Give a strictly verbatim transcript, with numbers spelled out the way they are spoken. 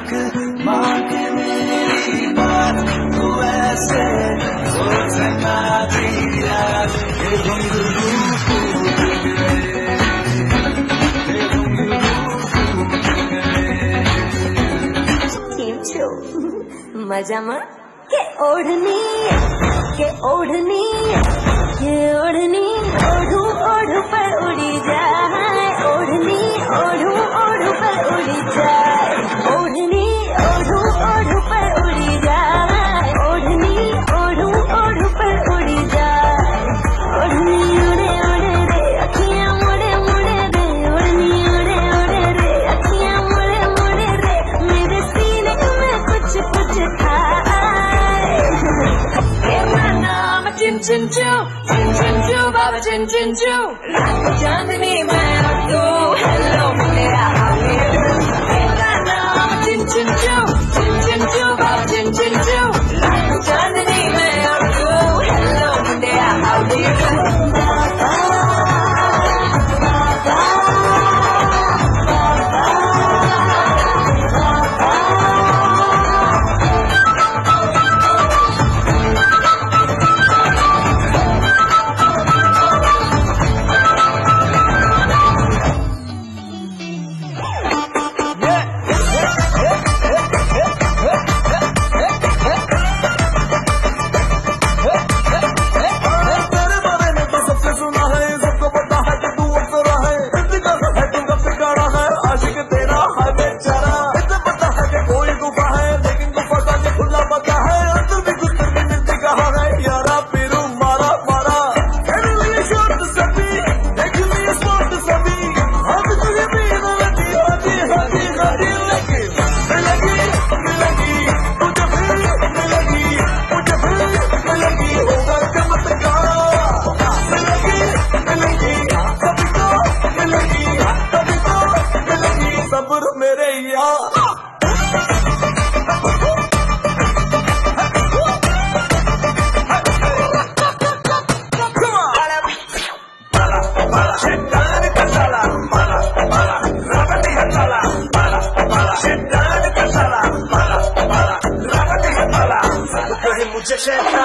तक मांग मेरी बात तू ऐसे सोचना दिया ये घुंघरू फूट गए, ये घुंघरू फूट गए। केम छो मजामा के ओढ़नी के ओढ़नी के ओढ़नी ओढ़ू ओढ़ू पर उड़ी जाए, ओढ़नी ओढ़ू ओढ़ू पर उड़ी जाए, ओढ़नी ओढ़ू ओढ़ू पर उड़ी जाए, ओढ़नी ओढ़ू ओढ़ू पर उड़ी जाए। ओढ़नी उड़े उड़े रे अखियां मुड़े मुड़े रे, ओढ़नी उड़े उड़े रे अखियां मुड़े मुड़े रे, मेरे सीने में कुछ कुछ खाए। चिन चिन चू चिन चिन चू बाबा चिन चिन चू, रात चांदनी मैं और तू, हेलो मेरा हाउ डू यू डू, मेरा नाम चिन चिन चू चिन चिन चू बाबा चिन चिन चू, रात चांदनी मैं और तू, हेलो मेरा हाउ डू यू डू। मुझे शैतान